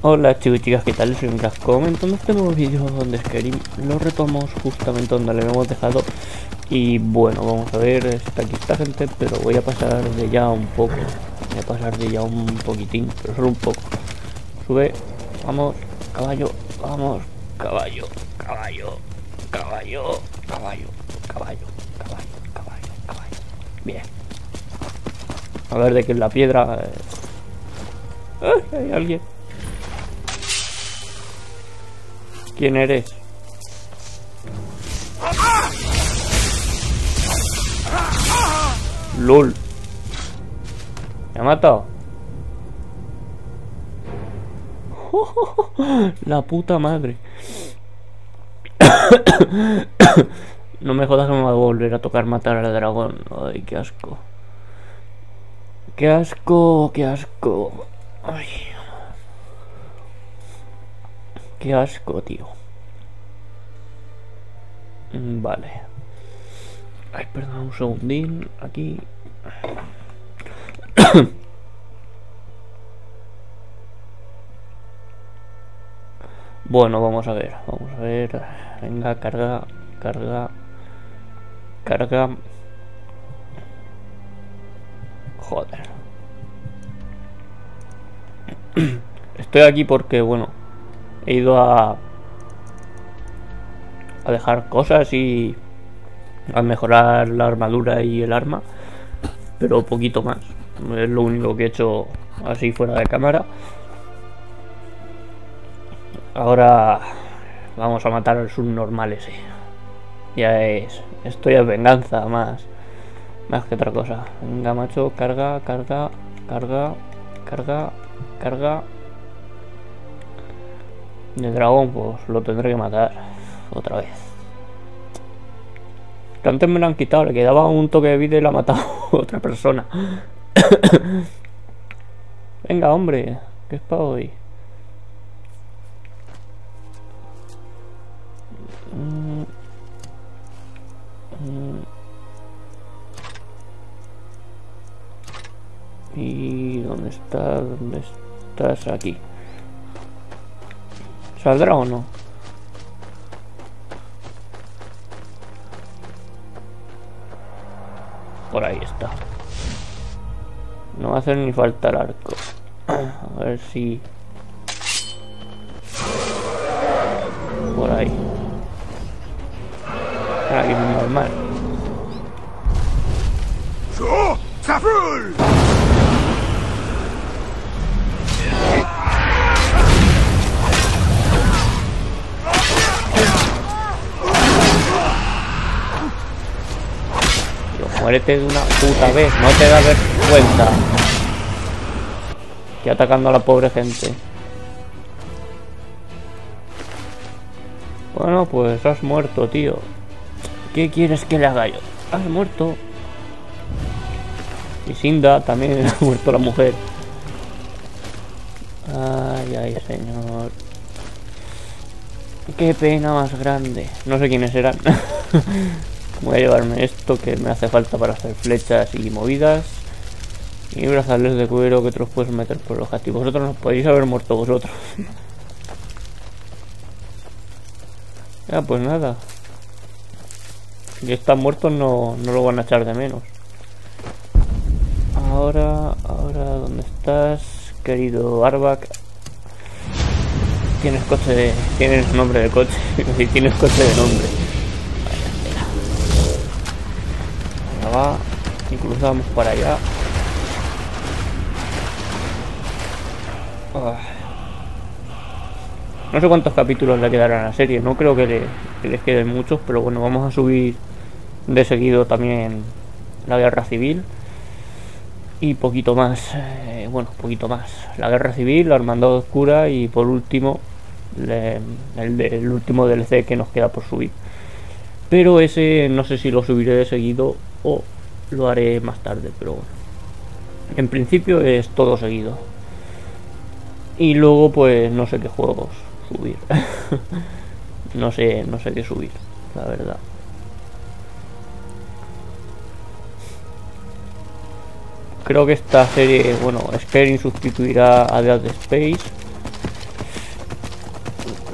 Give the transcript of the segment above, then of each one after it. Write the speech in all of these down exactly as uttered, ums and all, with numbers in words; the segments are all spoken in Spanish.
Hola chicos y chicas, ¿qué tal? Soy un crack comentando este nuevo vídeo donde Skyrim lo retomamos justamente donde le hemos dejado. Y bueno, vamos a ver, está aquí esta gente, pero voy a pasar de ya un poco. Voy a pasar de ya un poquitín, pero solo un poco. Sube, vamos, caballo, vamos, caballo, caballo, caballo, caballo, caballo, caballo, caballo, caballo. Bien. A ver de qué es la piedra. ¡Ay, hay alguien! ¿Quién eres? LOL. ¿Me ha matado? La puta madre. No me jodas que me va a volver a tocar matar al dragón. Ay, qué asco. Qué asco, qué asco. Ay. Qué asco, tío. Vale. Ay, perdón, un segundín. Aquí. Bueno, vamos a ver. Vamos a ver. Venga, carga, carga, carga. Joder. Estoy aquí porque, bueno, he ido a a dejar cosas y a mejorar la armadura y el arma, pero poquito más. Es lo único que he hecho así fuera de cámara. Ahora vamos a matar al subnormal ese. Ya es, esto ya es venganza más más que otra cosa. Venga, macho, carga, carga, carga, carga, carga. El dragón, pues lo tendré que matar otra vez. Que antes me lo han quitado, le quedaba un toque de vida y la ha matado otra persona. Venga, hombre, ¿qué es para hoy? Mm. Mm. ¿Y dónde estás? ¿Dónde estás? Aquí. ¿Saldrá o no? Por ahí está. No va a hacer ni falta el arco. A ver si... por ahí. Aquí es normal. Muérete de una puta vez, no te das cuenta. Que atacando a la pobre gente. Bueno, pues has muerto, tío. ¿Qué quieres que le haga yo? Has muerto. Y Sinda también ha muerto la mujer. Ay, ay, señor. Qué pena más grande. No sé quiénes eran. Voy a llevarme esto que me hace falta para hacer flechas y movidas. Y brazales de cuero que te los puedes meter por los castigos. Vosotros no podéis haber muerto vosotros. Ya, pues nada. Si están muertos no, no lo van a echar de menos. Ahora, ahora, ¿dónde estás, querido Arbak? Tienes coche de... tienes nombre de coche. Si tienes coche de nombre. Va, y cruzamos para allá. Oh. No sé cuántos capítulos le quedarán a la serie, no creo que, le, que les queden muchos, pero bueno, vamos a subir de seguido también la guerra civil y poquito más, eh, bueno, poquito más, la guerra civil, la hermandad oscura y por último le, el, el último D L C que nos queda por subir. Pero ese no sé si lo subiré de seguido o lo haré más tarde, pero bueno. En principio es todo seguido. Y luego pues no sé qué juegos subir. no sé, no sé qué subir, la verdad. Creo que esta serie, bueno, Skyrim sustituirá a Dead Space.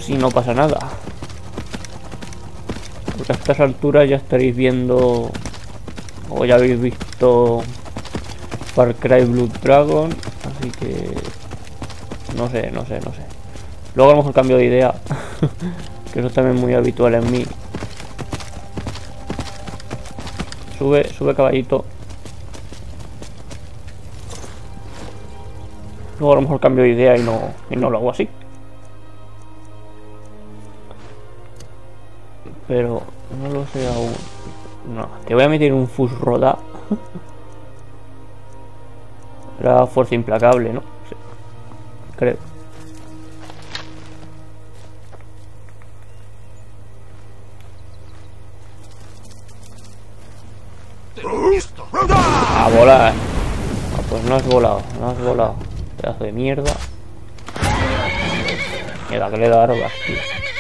si no pasa nada. Porque a estas alturas ya estaréis viendo, o ya habéis visto Far Cry Blood Dragon, así que no sé, no sé, no sé. Luego a lo mejor cambio de idea, que eso también es muy habitual en mí. Sube, sube caballito. Luego a lo mejor cambio de idea y no, y no lo hago así. Pero no lo sé aún. No, te voy a meter un Fus Roda. Era fuerza implacable, ¿no? Sí, creo. A volar. Ah, pues no has volado, no has volado. Pedazo de mierda. Mierda, que le da armas, tío.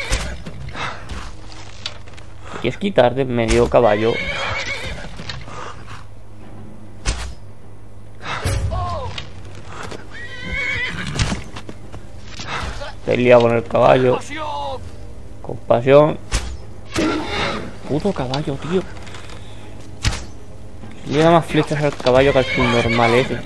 ¿Quieres quitar de medio caballo? Pelea con el caballo. Compasión. Puto caballo, tío. Le da más flechas al caballo que al subnormal ese.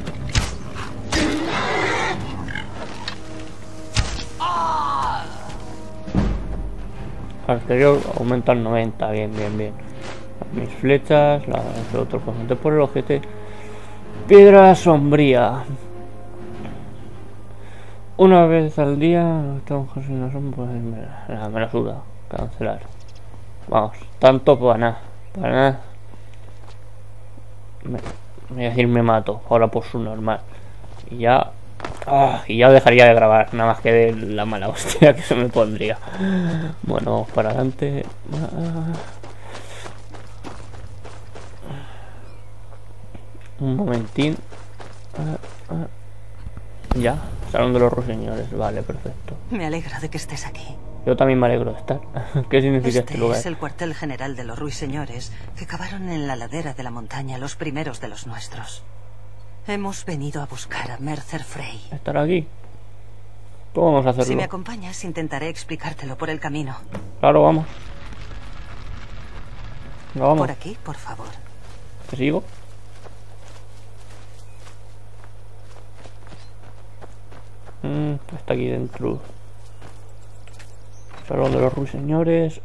Anterior aumenta al noventa, bien, bien, bien. Mis flechas, las de otro conjunto por el ojete. Piedra sombría. Una vez al día, no son, pues me la, me la suda. Cancelar. Vamos, tanto para nada. Para nada. Me, me voy a decir me mato. Ahora por su normal. Y ya. Ah, y ya dejaría de grabar, nada más que de la mala hostia que se me pondría. Bueno, vamos para adelante. Un momentín. Ya, salón de los ruiseñores, vale, perfecto. Me alegro de que estés aquí. Yo también me alegro de estar. ¿Qué significa este, este lugar? Es el cuartel general de los ruiseñores que cavaron en la ladera de la montaña, los primeros de los nuestros. Hemos venido a buscar a Mercer Frey. ¿Estar aquí? ¿Cómo vamos a hacerlo? Si me acompañas, intentaré explicártelo por el camino. Claro, vamos. No, vamos. Por aquí, por favor. ¿Te sigo? Mm, está aquí dentro. Salón de los ruiseñores.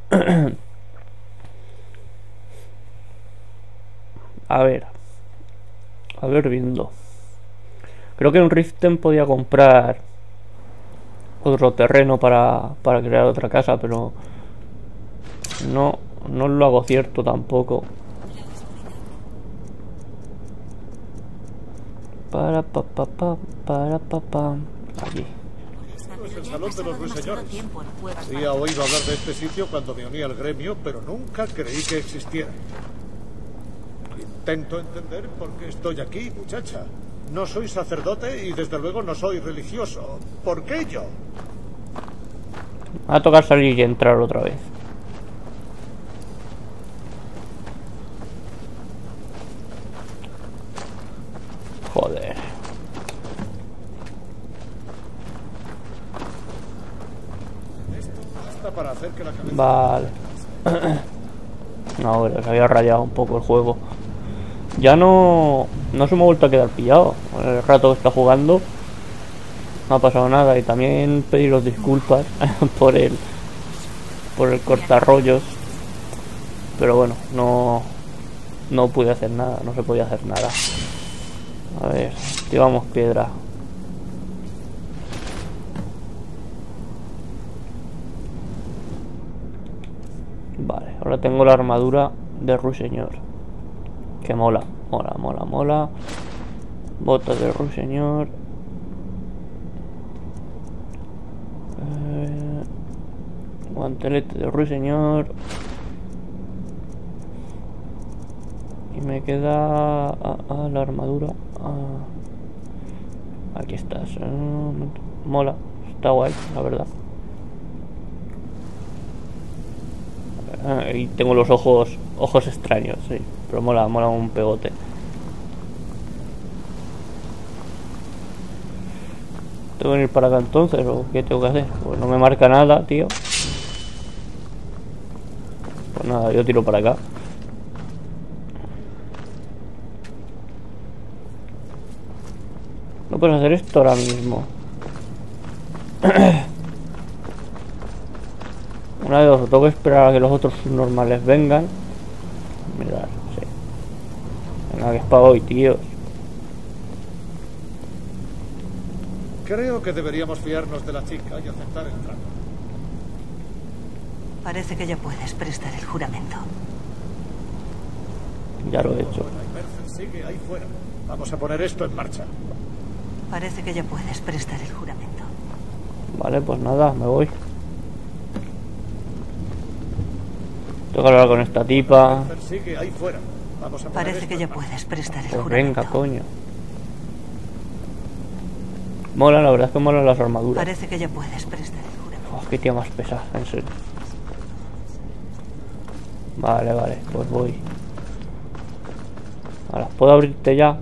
A ver. A ver, viendo. Creo que en Riften podía comprar otro terreno para, para crear otra casa, pero no, no lo hago cierto tampoco. Para pa pa pa para pa pa. Aquí. Es el salón de los ruiseñores. Había oído hablar de este sitio cuando me uní al gremio, pero nunca creí que existiera. Intento entender por qué estoy aquí, muchacha. No soy sacerdote y desde luego no soy religioso. ¿Por qué yo? Va a tocar salir y entrar otra vez. Joder. Esto basta para hacer que la cabeza... Vale. No, pero se había rayado un poco el juego. Ya no... No se me ha vuelto a quedar pillado. El rato que está jugando no ha pasado nada. Y también pediros disculpas por el... Por el cortarrollos. Pero bueno, no... No pude hacer nada. No se podía hacer nada. A ver, activamos piedra. Vale, ahora tengo la armadura de ruiseñor. Que mola, mola, mola, mola. Botas de ruiseñor. Eh, guantelete de ruiseñor. Y me queda ah, ah, la armadura. Ah. Aquí estás. Uh, mola, está guay, la verdad. Ah, y tengo los ojos ojos extraños, sí. Pero mola, mola un pegote. ¿Tengo que venir para acá entonces o qué tengo que hacer? Pues no me marca nada, tío. Pues nada, yo tiro para acá. No puedes hacer esto ahora mismo. Una de dos, tengo que esperar a que los otros normales vengan. Mirad, sí. Venga, que es para hoy, tíos. Creo que deberíamos fiarnos de la chica y aceptar el trato. Parece que ya puedes prestar el juramento. Ya lo he hecho. Mercer sigue ahí fuera. Vamos a poner esto en marcha. Parece que ya puedes prestar el juramento. Vale, pues nada, me voy. Tengo que hablar con esta tipa. Mercer sigue ahí fuera. Vamos a poner Parece esto que en ya marcha. puedes prestar el Pues juramento. venga, coño. Mola, la verdad es que molan las armaduras. Parece que ya puedes prestar el juramento. Oh, qué tía más pesada, en serio. Vale, vale, pues voy. Ahora, ¿puedo abrirte ya?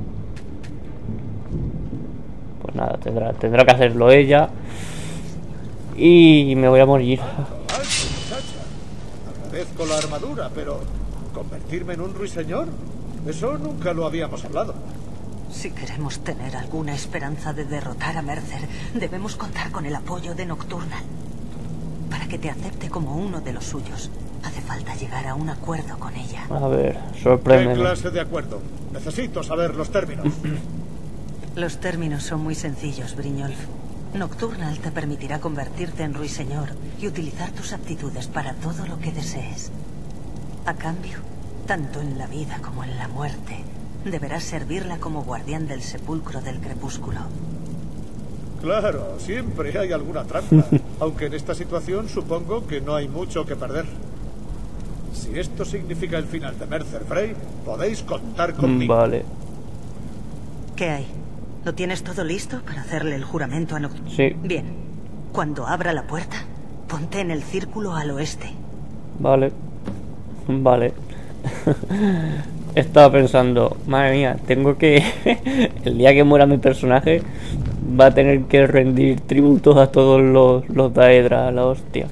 Pues nada, tendrá, tendrá que hacerlo ella. Y me voy a morir. Alto, muchacha. Agradezco la armadura, pero ¿convertirme en un ruiseñor? Eso nunca lo habíamos hablado. Si queremos tener alguna esperanza de derrotar a Mercer, debemos contar con el apoyo de Nocturnal. Para que te acepte como uno de los suyos, hace falta llegar a un acuerdo con ella. A ver, ¿Qué sorpréndeme. clase de acuerdo? Necesito saber los términos. Los términos son muy sencillos, Brynjolf. Nocturnal te permitirá convertirte en ruiseñor y utilizar tus aptitudes para todo lo que desees. A cambio, tanto en la vida como en la muerte, deberás servirla como guardián del sepulcro del crepúsculo. Claro, siempre hay alguna trampa. Aunque en esta situación supongo que no hay mucho que perder. Si esto significa el final de Mercer Frey, podéis contar conmigo. Vale, ¿Qué hay? ¿Lo tienes todo listo para hacerle el juramento a Nocturnal? sí, Bien. Cuando abra la puerta, ponte en el círculo al oeste. vale. Vale. Estaba pensando, madre mía, tengo que... el día que muera mi personaje va a tener que rendir tributos a todos los, los Daedra, la hostia.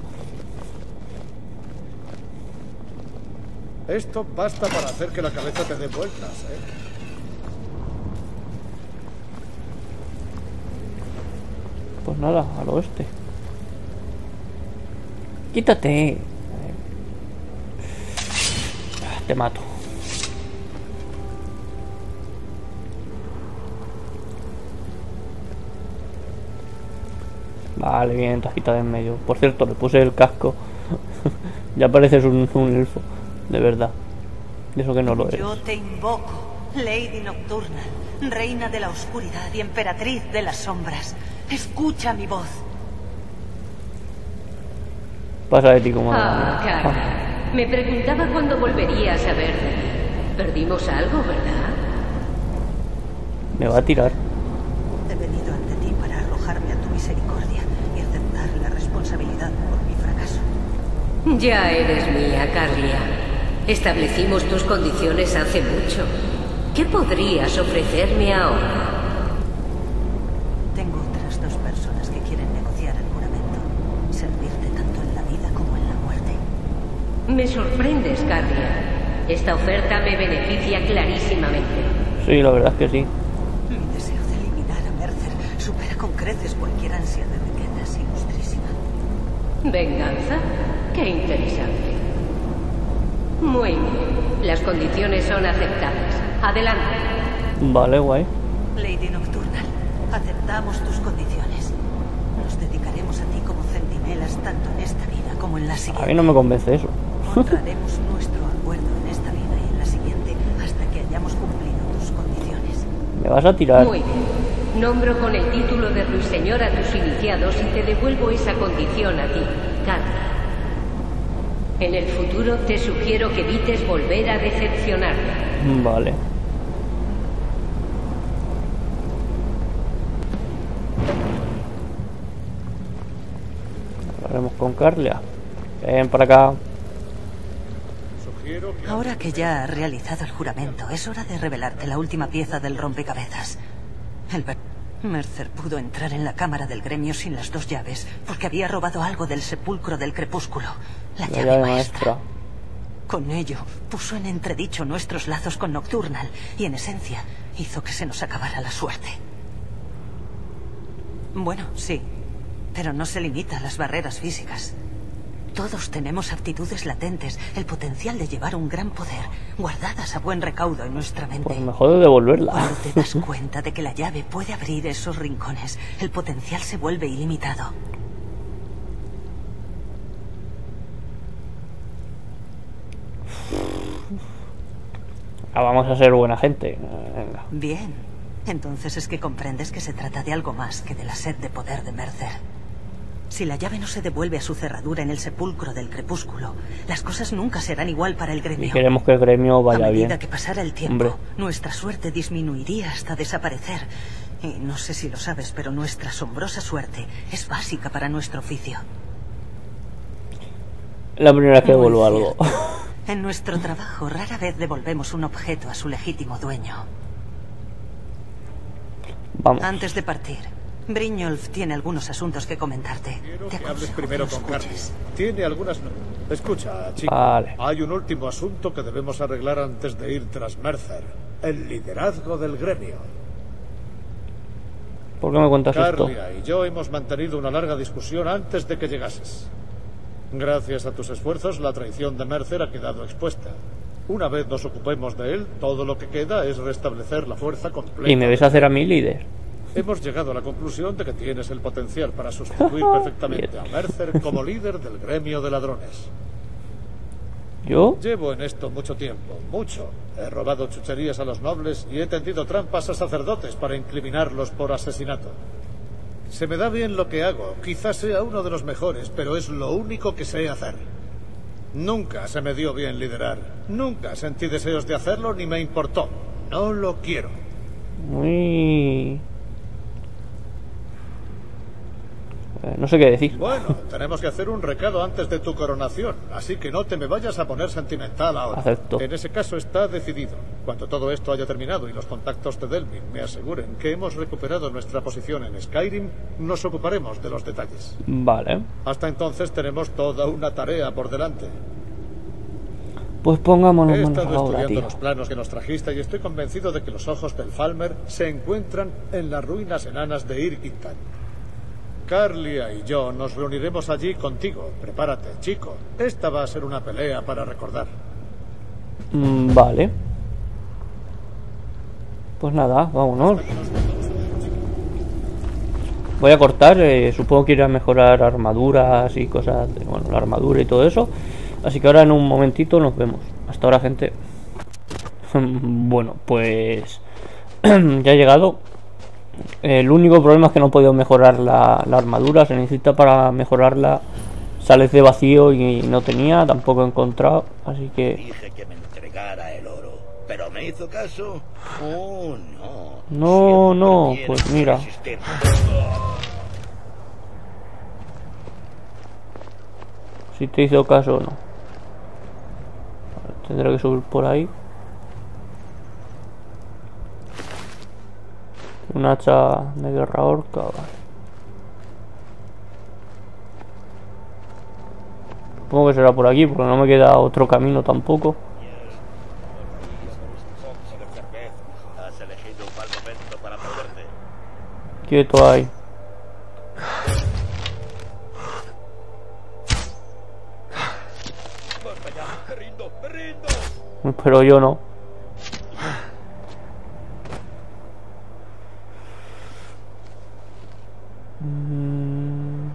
Esto basta para hacer que la cabeza te dé vueltas, ¿eh? Pues nada, al oeste. Quítate. Te mato. Vale, bien, te has quitado en medio. Por cierto, le puse el casco. Ya pareces un, un elfo, de verdad. De eso que no lo eres. Yo te invoco, Lady Nocturnal, reina de la oscuridad y emperatriz de las sombras. Escucha mi voz. Pasa de ti como... Ah, cara. Me preguntaba cuándo volverías a verme. Perdimos algo, ¿verdad? Me va a tirar. He venido ante ti para arrojarme a tu misericordia y aceptar la responsabilidad por mi fracaso. Ya eres mía, Carlia. Establecimos tus condiciones hace mucho. ¿Qué podrías ofrecerme ahora? Tengo otras dos personas que quieren negociar el juramento. Servirte tanto en la vida como en la muerte. Me sorprendes, Carlia. Esta oferta me beneficia clarísimamente. Sí, la verdad es que sí. Mi deseo de eliminar a Mercer supera con creces cualquier ansia de riquezas ilustrísima. ¿Venganza? Qué interesante. Muy bien. Las condiciones son aceptables. Adelante. Vale, guay. Lady Nocturnal, aceptamos tus condiciones. Nos dedicaremos a ti como centinelas tanto en esta vida como en la A siguiente. mí no me convence eso. Honraremos nuestro acuerdo en esta vida y en la siguiente hasta que hayamos cumplido tus condiciones. Me vas a tirar. Muy bien. Nombro con el título de ruiseñor a tus iniciados y te devuelvo esa condición a ti, Carlia. En el futuro te sugiero que evites volver a decepcionarme. Vale. Hablaremos con Carlia. Ven para acá. Sugiero que... Ahora que ya has realizado el juramento, es hora de revelarte la última pieza del rompecabezas. El ver- Mercer pudo entrar en la cámara del gremio sin las dos llaves porque había robado algo del sepulcro del crepúsculo. La La llave llave maestra. maestra. Con ello, puso en entredicho nuestros lazos con Nocturnal y, en esencia, hizo que se nos acabara la suerte. Bueno, sí, pero no se limita a las barreras físicas. Todos tenemos aptitudes latentes, el potencial de llevar un gran poder, guardadas a buen recaudo en nuestra mente. Pues mejor de devolverla. Cuando te das cuenta de que la llave puede abrir esos rincones, el potencial se vuelve ilimitado. Ah, vamos a ser buena gente. Venga. Bien. Entonces es que comprendes que se trata de algo más que de la sed de poder de Mercer. Si la llave no se devuelve a su cerradura en el sepulcro del crepúsculo, las cosas nunca serán igual para el gremio. Y queremos que el gremio vaya bien. A medida bien. que pasara el tiempo, Hombre. nuestra suerte disminuiría hasta desaparecer. Y no sé si lo sabes, pero nuestra asombrosa suerte es básica para nuestro oficio. La primera vez que Muy devuelvo algo. En nuestro trabajo rara vez devolvemos un objeto a su legítimo dueño. Vamos. Antes de partir, Brynjolf tiene algunos asuntos que comentarte. Quiero Te que hables aconsejo primero que los con Carly. escuches. Tiene algunas... no- Escucha, chico. Vale. Hay un último asunto que debemos arreglar antes de ir tras Mercer. El liderazgo del gremio. ¿Por qué me cuentas esto? Carlia y yo hemos mantenido una larga discusión antes de que llegases. Gracias a tus esfuerzos, la traición de Mercer ha quedado expuesta. Una vez nos ocupemos de él, todo lo que queda es restablecer la fuerza completa. ¿Y me ves hacer a mi líder? Hemos llegado a la conclusión de que tienes el potencial para sustituir perfectamente a Mercer como líder del gremio de ladrones. ¿Yo? Llevo en esto mucho tiempo, mucho. He robado chucherías a los nobles y he tendido trampas a sacerdotes para incriminarlos por asesinato. Se me da bien lo que hago, quizás sea uno de los mejores, pero es lo único que sé hacer. Nunca se me dio bien liderar, nunca sentí deseos de hacerlo ni me importó. No lo quiero. Muy... Eh, no sé qué decir. Bueno, tenemos que hacer un recado antes de tu coronación, así que no te me vayas a poner sentimental ahora. Acepto. En ese caso está decidido. Cuando todo esto haya terminado y los contactos de Delvin me aseguren que hemos recuperado nuestra posición en Skyrim, nos ocuparemos de los detalles. Vale. Hasta entonces tenemos toda una tarea por delante. Pues pongámonos He manos a estado la obra, estudiando tío. los planos que nos trajiste y estoy convencido de que los ojos del Falmer se encuentran en las ruinas enanas de Irgintan. Carlia y yo nos reuniremos allí contigo. Prepárate, chico. Esta va a ser una pelea para recordar. Mm, vale. Pues nada, vámonos. Voy a cortar, eh, supongo que iré a mejorar armaduras y cosas, de- bueno, la armadura y todo eso. Así que ahora en un momentito nos vemos. Hasta ahora, gente. Bueno, pues ya he llegado. El único problema es que no he podido mejorar la, la armadura. Se necesita para mejorarla sales de vacío y no tenía, tampoco he encontrado. Así que Dije que me entregara el oro, pero me hizo caso. Oh, no. No, Siempre no, tienes pues que mira. resistir. si te hizo caso o no. Tendré que subir por ahí. Un hacha de guerra orca, vale. Supongo que será por aquí, porque no me queda otro camino tampoco. Has elegido un mal momento para perderte. Quieto ahí. Vas para allá, me rindo, me rindo. Pero yo no. Mm.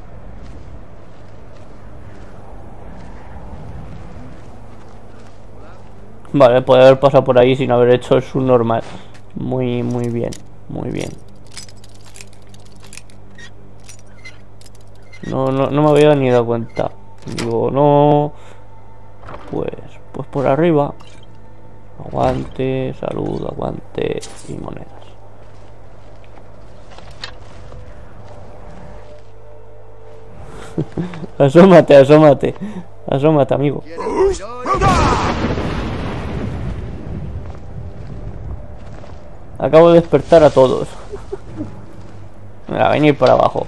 Vale, puede haber pasado por ahí sin haber hecho el subnormal. Muy, muy bien, muy bien. No, no, no me había ni dado cuenta. Digo, no. Pues, pues por arriba. Aguante, salud, aguante y monedas. Asómate, asómate. Asómate, amigo. Acabo de despertar a todos. Venga, venir para abajo.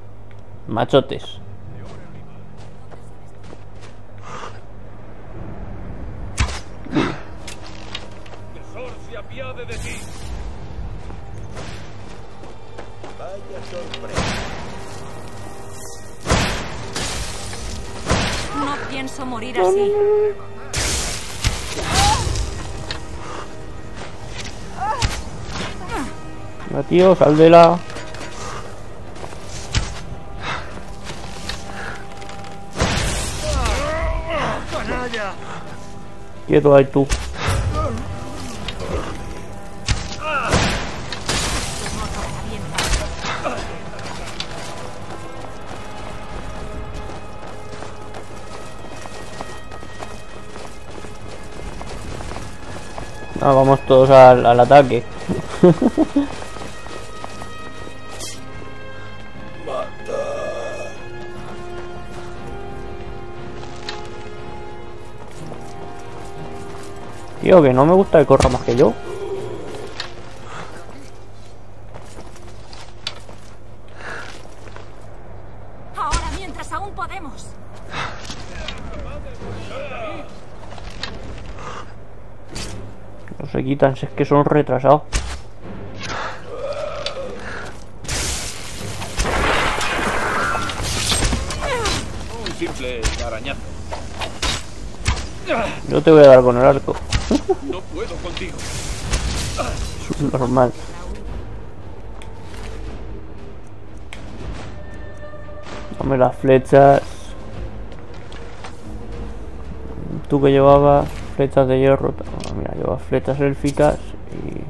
Machotes. siempre. No pienso morir así. No, tío, sal de la... Quieto ahí tú. Ah, vamos todos al, al ataque. Tío, que no me gusta que corra más que yo. Ahora, mientras aún podemos. No se quitan, si es que son retrasados. Un simple arañazo. Yo te voy a dar con el arco. No puedo contigo. Es normal. Dame las flechas. Tú que llevabas flechas de hierro. Oh, mira, llevas flechas élficas y...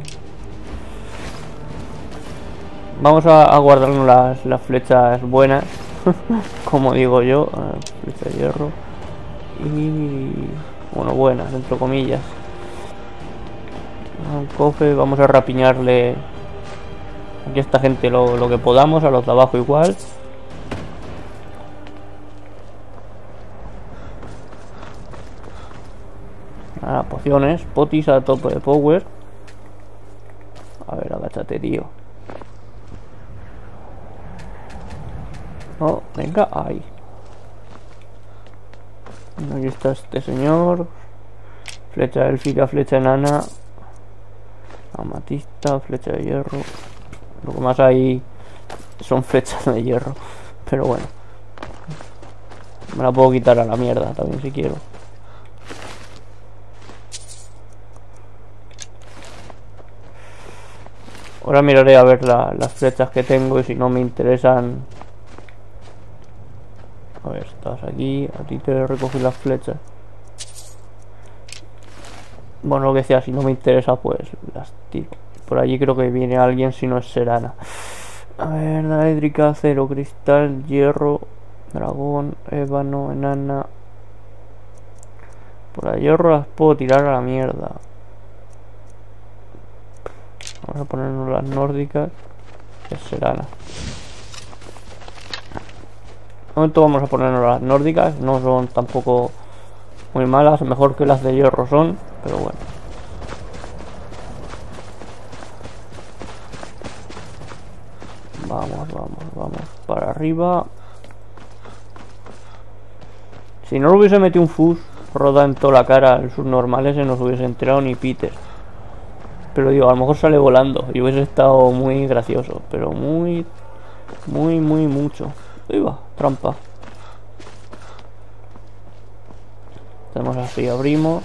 Vamos a, a guardarnos las, las flechas buenas. Como digo yo. Flecha de hierro. Y... Bueno, buenas, entre comillas. Un cofre, vamos a rapiñarle aquí a esta gente lo, lo que podamos, a los de abajo igual. Ah, pociones, potis a tope de power. A ver, agáchate, tío. Oh, venga, ahí. Aquí está este señor. Flecha élfica, flecha enana. Amatista, flecha de hierro. Lo que más hay son flechas de hierro. Pero bueno, me la puedo quitar a la mierda también si quiero. Ahora miraré a ver la, las flechas que tengo y si no me interesan. A ver, estás aquí. A ti te recogí las flechas. Bueno, lo que sea, si no me interesa, pues las tiro. Por allí creo que viene alguien, si no es Serana. A ver, daédrica, acero, cristal, hierro, dragón, ébano, enana. Por el hierro las puedo tirar a la mierda. Vamos a ponernos las nórdicas, que es Serana. De momento vamos a ponernos las nórdicas, no son tampoco muy malas, mejor que las de hierro son, pero bueno. Vamos, vamos, vamos para arriba. Si no lo hubiese metido un fus roda en toda la cara, el subnormal ese no se hubiese enterado ni Peter. Pero digo, a lo mejor sale volando y hubiese estado muy gracioso, pero muy, muy, muy mucho. Ahí va, trampa. Hacemos así, abrimos.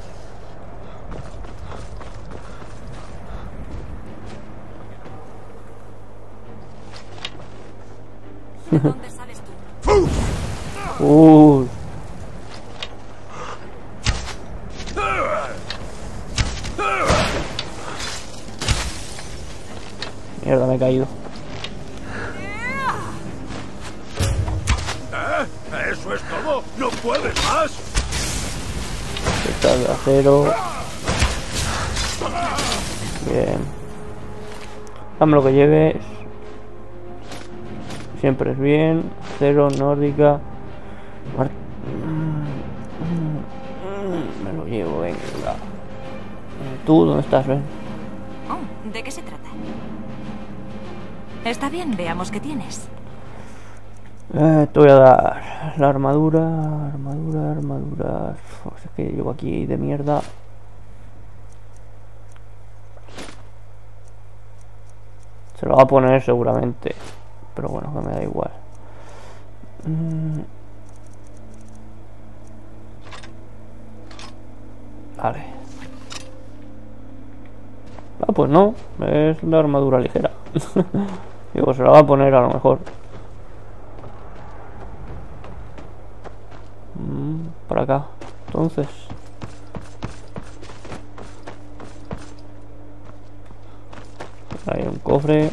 ¿Dónde sales tú? Uh. Mierda, me he caído. ¿Eh? ¿Eso es todo? ¿No puedes más? Flechas de acero. Bien. Dame lo que lleves. Siempre es bien. Acero, nórdica. Mar... Me lo llevo, venga. ¿Tú dónde estás, Ben? Oh, ¿de qué se trata? Está bien, veamos qué tienes. Eh, te voy a dar la armadura, armadura, armadura. Uf, es que llevo aquí de mierda. Se lo va a poner seguramente. pero bueno, que me da igual. Mm. Vale. Ah, pues no, es la armadura ligera. Digo, se la va a poner a lo mejor. Mm, para acá, entonces. Hay un cofre.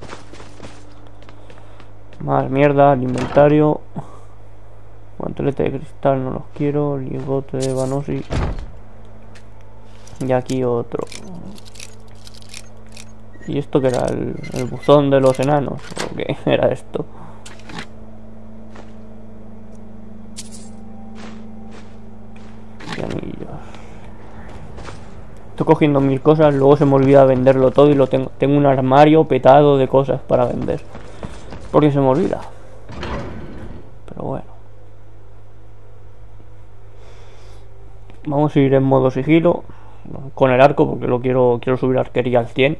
Más mierda, el inventario. Guantelete de cristal no los quiero. Lingote de Vanosi. Y aquí otro. ¿Y esto que era? ¿El, el buzón de los enanos? ¿O qué era esto? Y anillos. Estoy cogiendo mil cosas, luego se me olvida venderlo todo y lo tengo. Tengo un armario petado de cosas para vender. Porque se me olvida. Pero bueno. Vamos a ir en modo sigilo. Con el arco, porque lo quiero quiero subir arquería al cien.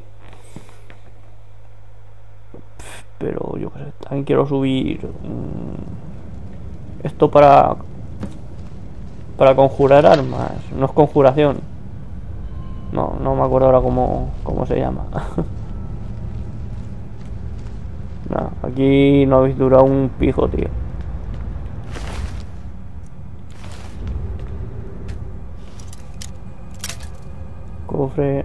Pero yo qué sé, también quiero subir mmm, esto para para conjurar armas. No es conjuración. No, no me acuerdo ahora cómo, cómo se llama. Nah, aquí no habéis durado un pijo, tío. Cofre.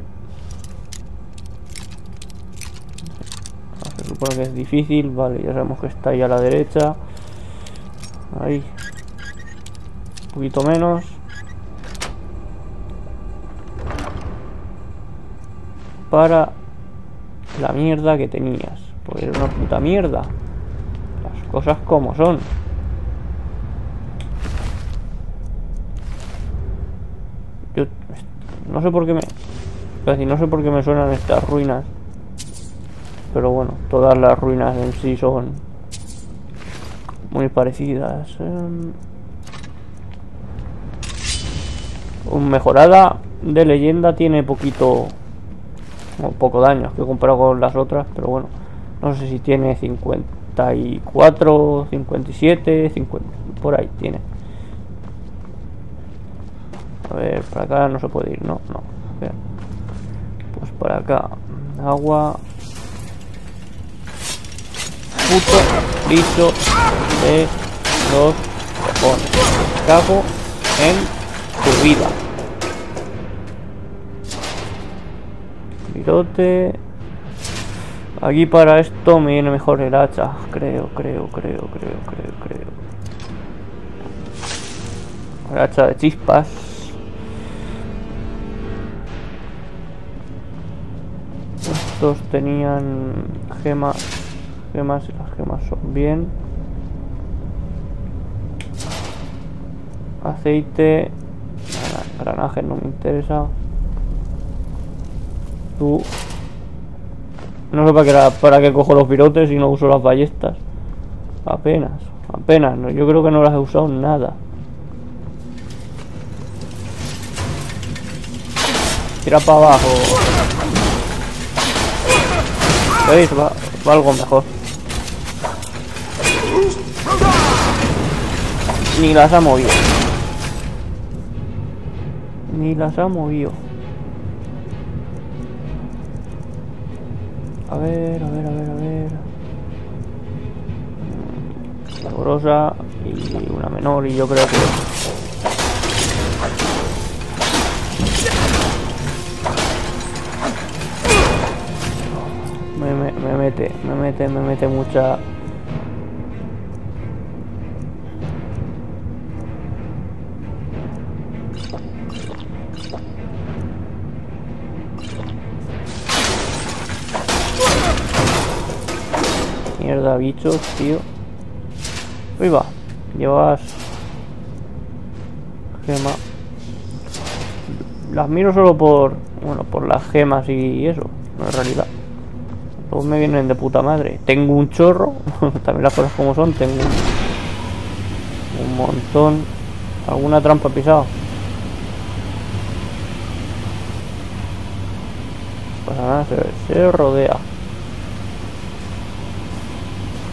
Se supone que es difícil. Vale, ya sabemos que está ahí a la derecha. Ahí. Un poquito menos. Para la mierda que tenías. Porque era una puta mierda. Las cosas como son. Yo no sé por qué me... Casi no sé por qué me suenan estas ruinas. Pero bueno, todas las ruinas en sí son muy parecidas. Eh... Un mejorada de leyenda tiene poquito... O poco daño que comparado con las otras. Pero bueno, no sé si tiene cincuenta y cuatro, cincuenta y siete, cincuenta... Por ahí tiene. A ver, para acá no se puede ir, no, no. Bien. Pues para acá, agua. Puto bicho de los cojones. Cago en tu vida. Virote. Aquí para esto me viene mejor el hacha. Creo, creo, creo, creo, creo, creo. El hacha de chispas. Estos tenían gemas. Gemas y las gemas son bien. Aceite. Granaje no me interesa. Tú. No sé para qué, para qué cojo los virotes y no uso las ballestas. Apenas. Apenas. No, yo creo que no las he usado nada. Tira para abajo. ¿Veis? Va, va algo mejor. Ni las ha movido. Ni las ha movido. A ver, a ver, a ver, a ver. Sabrosa y una menor y yo creo que... Me, me, me mete, me mete, me mete mucha... Mierda, bichos, tío. Ahí va. Llevas... Gema. Las miro solo por... Bueno, por las gemas y eso. En realidad. Todos me vienen de puta madre. Tengo un chorro. También las cosas como son. Tengo un, un montón. ¿Alguna trampa pisado? No pasa nada. Se, se rodea.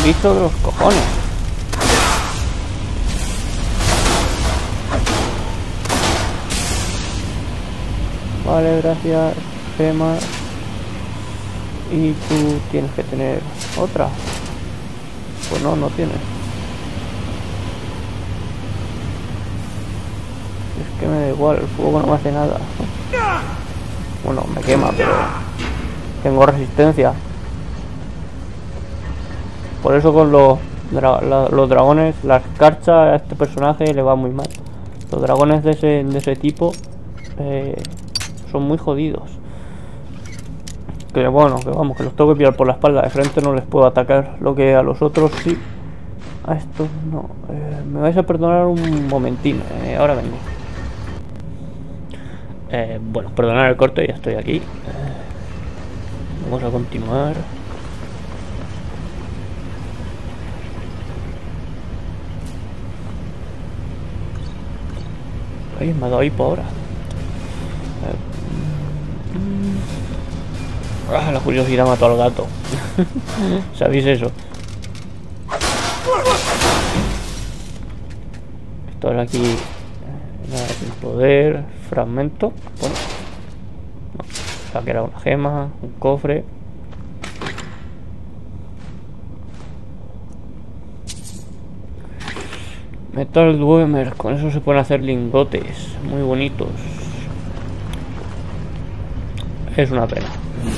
bicho de los cojones. Vale, gracias, gema. Y tú tienes que tener otra. Pues no, no tienes. Es que me da igual, el fuego no me hace nada. Bueno, me quema, pero tengo resistencia. Por eso con los, dra la, los dragones, la escarcha a este personaje le va muy mal. Los dragones de ese, de ese tipo eh, son muy jodidos. Que bueno, que vamos, que los tengo que pillar por la espalda. De frente no les puedo atacar, lo que a los otros sí. A estos no. Eh, me vais a perdonar un momentín, eh, ahora vengo. Eh, bueno, perdonar el corte, ya estoy aquí. Eh, vamos a continuar. Ay, me ha dado hipo ahora. Eh, ah, la curiosidad mató al gato. ¿Sabéis eso? Esto es aquí. Nada, sin poder. Fragmento. Bueno. No. O sea, que era una gema. Un cofre. Metal Dwemer. Con eso se pueden hacer lingotes. Muy bonitos. Es una pena.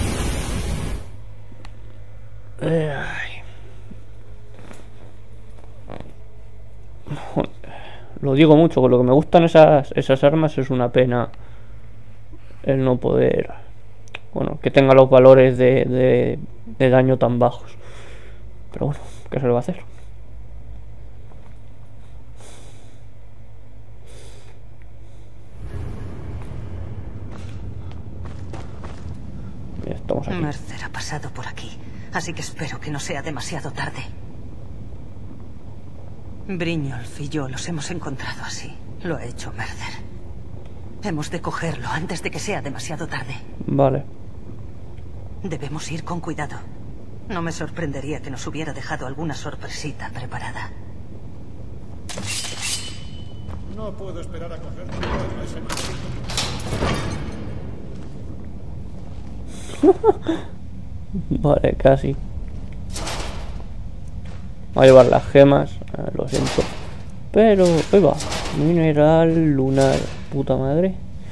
Ay. Lo digo mucho, con lo que me gustan esas, esas armas es una pena el no poder, bueno, que tenga los valores de, de, de daño tan bajos. Pero bueno, ¿qué se le va a hacer? Ya estamos aquí. Mercer ha pasado por aquí, así que espero que no sea demasiado tarde. Brynjolf y yo los hemos encontrado así. Lo ha hecho Mercer. Hemos de cogerlo antes de que sea demasiado tarde. Vale. Debemos ir con cuidado. No me sorprendería que nos hubiera dejado alguna sorpresita preparada. No puedo esperar a cogerlo a ese maldito. Vale, casi. Voy a llevar las gemas, eh, lo siento. Pero, ahí va. Mineral lunar, puta madre.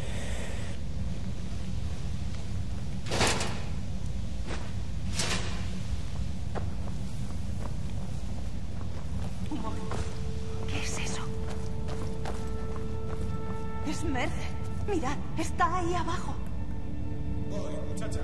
Un momento. ¿Qué es eso? Es Mercer. Mirad, está ahí abajo. Voy, muchacha.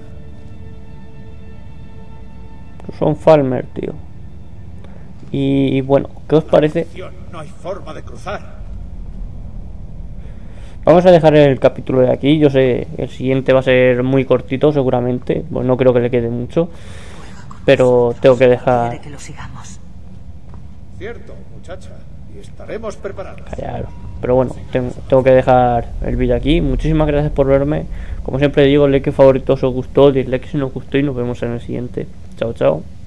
Son Falmer, tío. Y bueno, ¿qué os parece? No hay forma de cruzar. Vamos a dejar el capítulo de aquí. Yo sé, el siguiente va a ser muy cortito seguramente. Pues no creo que le quede mucho. Pero tengo que dejar... Quiere que lo sigamos. Cierto, muchacha. Y estaremos preparados. Claro. Pero bueno, tengo, tengo que dejar el vídeo aquí. Muchísimas gracias por verme. Como siempre digo, like favorito si os gustó, dislike si no os gustó y nos vemos en el siguiente. Chao, chao.